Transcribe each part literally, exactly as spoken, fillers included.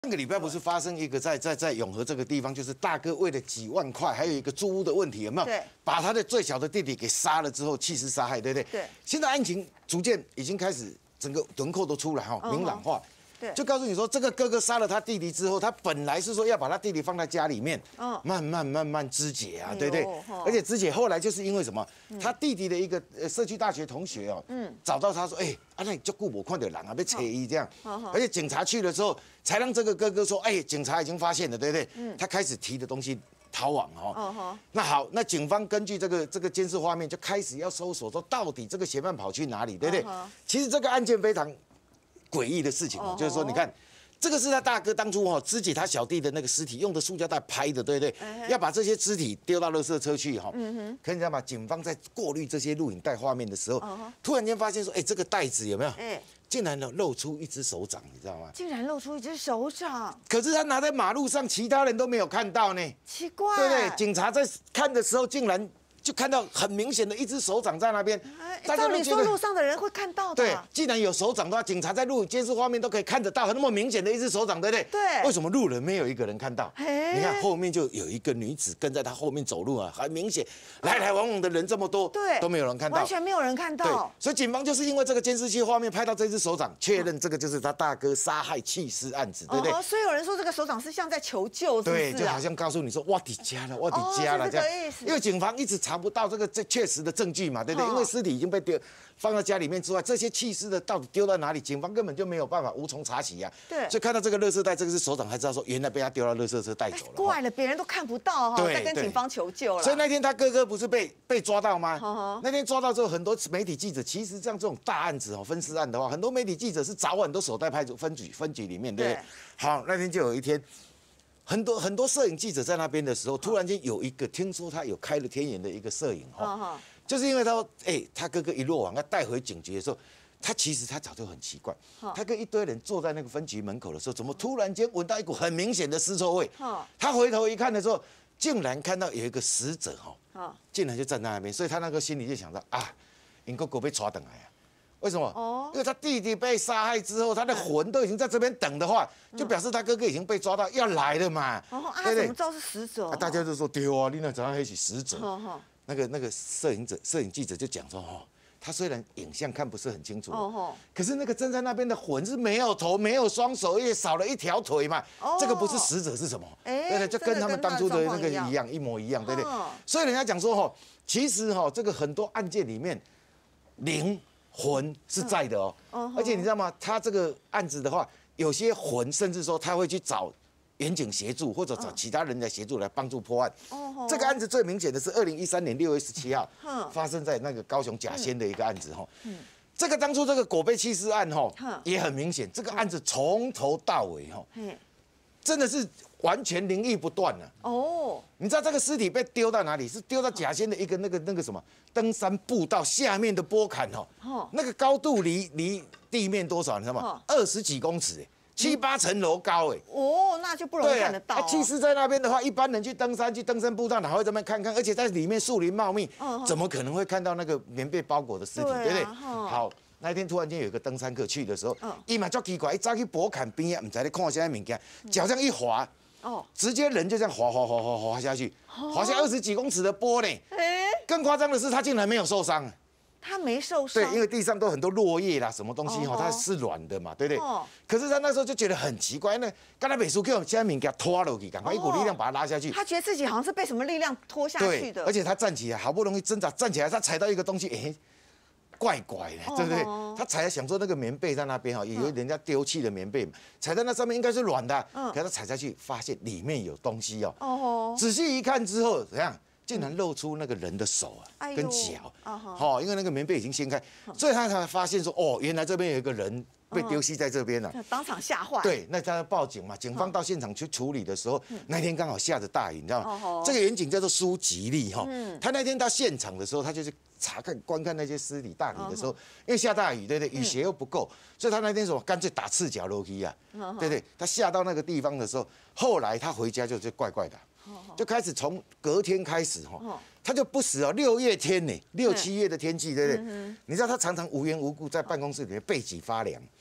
上个礼拜不是发生一个在在在永和这个地方，就是大哥为了几万块，还有一个租屋的问题，有没有？ 对。 把他的最小的弟弟给杀了之后，弃尸杀害，对不对？ 对。 现在案情逐渐已经开始整个轮廓都出来哈，明朗化。 对。 就告诉你说，这个哥哥杀了他弟弟之后，他本来是说要把他弟弟放在家里面，嗯，慢慢慢慢肢解啊，对不对？而且肢解后来就是因为什么？他弟弟的一个呃社区大学同学哦，嗯，找到他说，哎。 啊，那你就顾我看到人啊，被扯衣这样，而且警察去了之后，才让这个哥哥说，哎，警察已经发现了，对不对？嗯，他开始提的东西逃亡哦。那好，那警方根据这个这个监视画面，就开始要搜索，说到底这个嫌犯跑去哪里，对不对？其实这个案件非常诡异的事情哦，就是说，你看。 这个是他大哥当初哦肢解他小弟的那个尸体，用的塑胶袋拍的，对不对？要把这些肢体丢到垃圾车去哈。嗯哼。可你知道吗？警方在过滤这些录影带画面的时候，突然间发现说，哎，这个袋子有没有？哎，竟然呢露出一只手掌，你知道吗？ 竟然露出一只手掌。 可是他拿在马路上，其他人都没有看到呢。 奇怪。 对不对？警察在看的时候，竟然。 就看到很明显的一只手掌在那边， 照理说路上的人会看到的。 对，既然有手掌的话，警察在录监视画面都可以看得到，那么明显的一只手掌，对不对？ 对。 为什么路人没有一个人看到？你看后面就有一个女子跟在他后面走路啊，很明显，来来往往的人这么多， 对， 都没有人看到， 完全没有人看到。 对，所以警方就是因为这个监视器画面拍到这只手掌，确认这个就是他大哥杀害弃尸案子，对不对？ 所以有人说这个手掌是像在求救， 对，就好像告诉你说，我的家了，我的家了，这样。因为警方一直查不到这个这。 确实的证据嘛，对不对？因为尸体已经被丢放在家里面之外，这些弃尸的到底丢到哪里，警方根本就没有办法无从查起呀。 对， 所以看到这个垃圾袋，这个是手掌，才知道说原来被他丢到垃圾车带走了。 怪了，别人都看不到哈，在跟警方求救了。 所以那天他哥哥不是被被抓到吗？那天抓到之后，很多媒体记者其实像这种大案子哦，分尸案的话，很多媒体记者是早晚都守在派出分局分局里面，对不对？好，那天就有一天。 很多很多摄影记者在那边的时候，突然间有一个听说他有开了天眼的一个摄影哈，就是因为他说，哎，他哥哥一落网，要带回警局的时候，他其实他早就很奇怪，他跟一堆人坐在那个分局门口的时候，怎么突然间闻到一股很明显的尸臭味？他回头一看的时候，竟然看到有一个死者哈，竟然就站在那边，所以他那个心里就想到啊，英国狗被抓等来啊。 为什么？哦，因为他弟弟被杀害之后，他的魂都已经在这边等的话，就表示他哥哥已经被抓到要来了嘛。 哦，啊，他怎么知道是死者？ 大家就说对啊，你那早上一起死者。那个那个摄影者、摄影记者就讲说，哦，他虽然影像看不是很清楚，哦，可是那个站在那边的魂是没有头、没有双手，也少了一条腿嘛。哦，这个不是死者是什么？对对，就跟他们当初的那个一样，一模一样，对不对？所以人家讲说，哈，其实哈，这个很多案件里面，灵。 魂是在的哦，而且你知道吗？他这个案子的话，有些魂甚至说他会去找远警协助，或者找其他人来协助来帮助破案。这个案子最明显的是二零一三年六月十七号发生在那个高雄甲仙的一个案子哈。这个当初这个果被弃尸案哈也很明显，这个案子从头到尾哈，真的是。 完全灵异不断了哦！你知道这个尸体被丢到哪里？是丢到甲仙的一个那个那个什么登山步道下面的坡坎哦，那个高度离离地面多少？你知道吗？二十几公尺，七八层楼高哎！ 哦，那就不容易看得到。 啊，弃尸在那边的话，一般人去登山去登山步道哪会这边看看？而且在里面树林茂密，怎么可能会看到那个棉被包裹的尸体？对不对？好。 那一天突然间有一个登山客去的时候，伊嘛足奇怪，一早去坡坎边啊，唔知你看啥物件，脚这样一滑，哦，直接人就这样滑滑滑滑滑下去，滑下二十几公尺的坡呢。哎，更夸张的是，他竟然没有受伤。 他没受伤。 对，因为地上都很多落叶啦，什么东西哈，它是软的嘛，对不对？哦。可是他那时候就觉得很奇怪，那刚才美术给我现在物件拖落去，赶快一股力量把他拉下去。 他觉得自己好像是被什么力量拖下去的。 而且他站起来，好不容易挣扎站起来，他踩到一个东西，哎。 怪怪的，对不对？他踩想说那个棉被在那边哈，以为人家丢弃的棉被嘛，踩在那上面应该是软的，可是他踩下去发现里面有东西哦。哦。仔细一看之后，怎样？竟然露出那个人的手啊，跟脚。哦。因为那个棉被已经掀开，所以他才发现说，哦，原来这边有一个人被丢弃在这边了。 当场吓坏。 对，那他报警嘛，警方到现场去处理的时候，那天刚好下着大雨，你知道吗？这个员警叫做苏吉利哈，他那天到现场的时候，他就是。 查看、观看那些尸体大体的时候，因为下大雨，对不对？雨鞋又不够，所以他那天什么干脆打赤脚楼梯啊，对不对？他下到那个地方的时候，后来他回家就就怪怪的，就开始从隔天开始哈，他就不死哦，六月天呢，六七月的天气，对不对？你知道他常常无缘无故在办公室里面背脊发凉，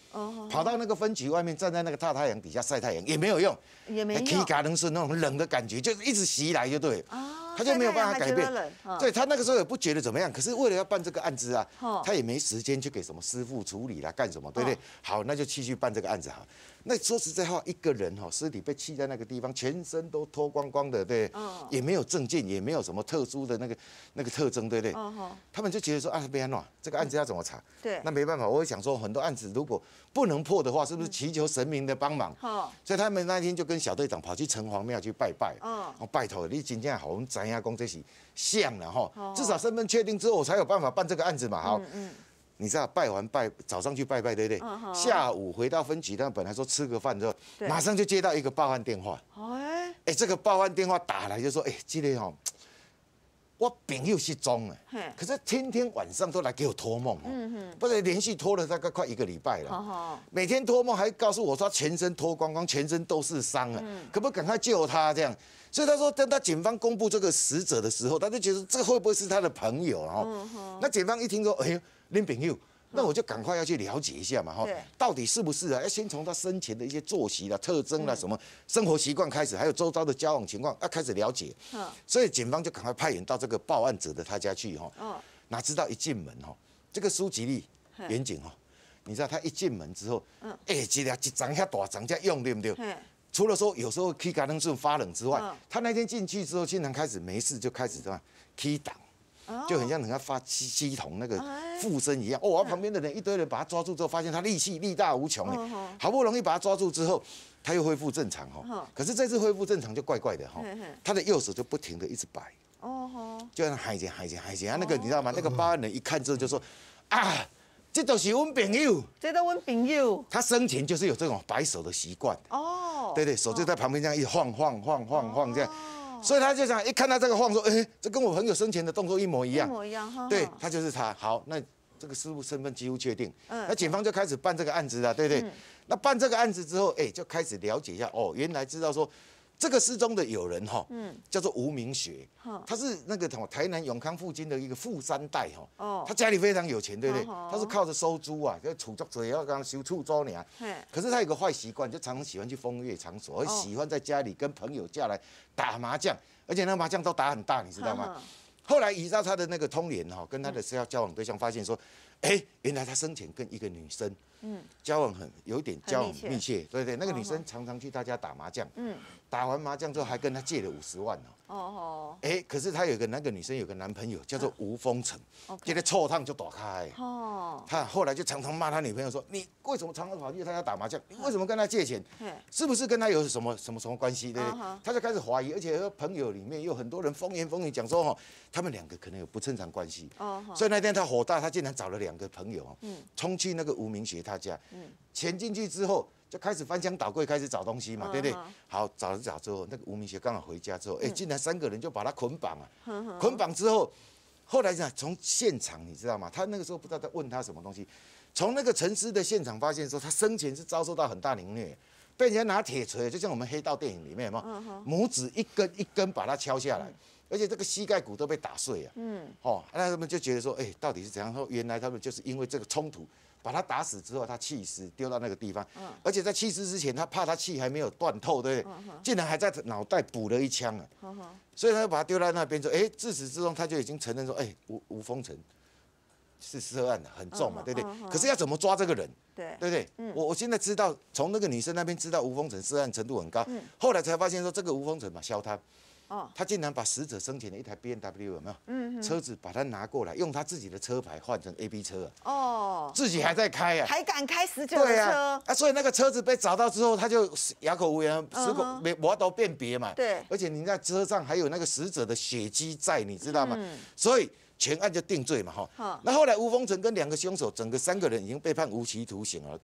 跑到那个分局外面，站在那个大太阳底下晒太阳也没有用， 也没用。 体感能是那种冷的感觉，就是一直袭来就对。他就没有办法改变。对他那个时候也不觉得怎么样，可是为了要办这个案子啊，他也没时间去给什么师傅处理啦，干什么，对不对？好，那就继续办这个案子好。那说实在话，一个人哈，尸体被弃在那个地方，全身都脱光光的，对，也没有证件，也没有什么特殊的那个那个特征，对不对？他们就觉得说啊，别安诺，这个案子要怎么查？对，那没办法，我会想说，很多案子如果不能破的话，是不是祈求神明的帮忙？所以他们那天就跟小队长跑去城隍庙去拜拜。哦，拜托你真正好，我们知影讲这是像了哈，至少身份确定之后，我才有办法办这个案子嘛。好。你知道拜完拜早上去拜拜对不对？ Uh-huh. 下午回到分局，他本来说吃个饭之后，马上就接到一个报案电话。哎、欸欸，这个报案电话打来就说，哎、欸，这个哦，我朋友失踪了，可是天天晚上都来给我托梦，嗯不是连续拖了大概快一个礼拜了。Uh-huh. 每天托梦还告诉我说他全身脱光光，全身都是伤啊，嗯、可不可以赶快救他这样？所以他说，当他警方公布这个死者的时候，他就觉得这会不会是他的朋友？然后，嗯、那警方一听说，哎呦。林炳佑，那我就赶快要去了解一下嘛，哈，到底是不是啊？要先从他生前的一些作息啦、特征啦、什么生活习惯开始，还有周遭的交往情况，要开始了解。所以警方就赶快派员到这个报案者的他家去，哈。哪知道一进门，哈，这个苏吉利远景，哈，你知道他一进门之后，哎，一俩一张遐大张这用对不对？除了说有时候气感能顺发冷之外，他那天进去之后，经常开始没事就开始这样 key 档。就很像人家发七七筒那个附身一样哦，旁边的人一堆人把他抓住之后，发现他力气力大无穷哎，好不容易把他抓住之后，他又恢复正常哈。可是这次恢复正常就怪怪的哈，他的右手就不停的一直摆，哦，就像海姐海姐海姐，那个你知道吗？那个报案人一看之后就说啊，这都是我朋友， 这都我朋友。 他生前就是有这种摆手的习惯哦，对对，手就在旁边这样一晃晃晃晃晃这样。所以他就想一看到这个晃说，哎、欸，这跟我朋友生前的动作一模一样， 一模一样哈。 对，他就是他。好，那这个师傅身份几乎确定，嗯，那警方就开始办这个案子了，对不对？嗯、那办这个案子之后，哎、欸，就开始了解一下，哦，原来知道说这个失踪的友人哈，嗯，叫做吴明学，他是那个什么台南永康附近的一个富三代哈，哦，他家里非常有钱，对不对？他是靠着收租啊，就储作者要刚收厝租呢。可是他有个坏习惯，就常常喜欢去风月场所，喜欢在家里跟朋友下来打麻将，而且那麻将都打很大，你知道吗？后来依照他的那个通联哈，跟他的交往对象发现说，哎，原来他生前跟一个女生，嗯，交往很有一点交往密切，对对，那个女生常常去他家打麻将，嗯，打完麻将之后还跟他借了五十万哦，哦哦，哎，可是他有个那个女生有个男朋友叫做吴风成，这个臭烫就躲开，哦，他后来就常常骂他女朋友说，你为什么常常跑去他家打麻将？你为什么跟他借钱？是不是跟他有什么什么什么关系？对不对？他就开始怀疑，而且朋友里面有很多人风言风语讲说，哈，他们两个可能有不正常关系，哦，所以那天他火大，他竟然找了两个朋友，嗯，冲去那个吴明学他家，嗯，潜进去之后。就开始翻箱倒柜，开始找东西嘛，对不对？好，找了找之后，那个吴明学刚好回家之后，哎，竟然三个人就把他捆绑啊！捆绑之后，后来呢，从现场你知道吗？他那个时候不知道在问他什么东西，从那个沉尸的现场发现说，他生前是遭受到很大凌虐，被人家拿铁锤，就像我们黑道电影里面嘛，拇指一根一根把他敲下来，而且这个膝盖骨都被打碎啊。嗯，哦，那他们就觉得说，哎，到底是怎样？说原来他们就是因为这个冲突。把他打死之后，他气死丢到那个地方，嗯、而且在气死之前，他怕他气还没有断透，对不对？嗯、竟然还在脑袋补了一枪啊！嗯、所以他就把他丢在那边说：“哎，自始至终他就已经承认说，哎，吴吴风成是涉案的，很重嘛，嗯、对不对？嗯、可是要怎么抓这个人？对对不对？嗯、我我现在知道，从那个女生那边知道吴风成涉案程度很高，嗯、后来才发现说这个吴风成嘛，消他。”哦，他竟然把死者生前的一台 B M W 有没有？嗯，车子把他拿过来，用他自己的车牌换成 A B 车啊！哦，自己还在开啊， 还敢开死者的车？对啊，啊，所以那个车子被找到之后，他就哑口无言，死口没无法辨别嘛。对，而且你在车上还有那个死者的血迹在，你知道吗？嗯，所以全案就定罪嘛，哈。那后来吴风成跟两个凶手，整个三个人已经被判无期徒刑了。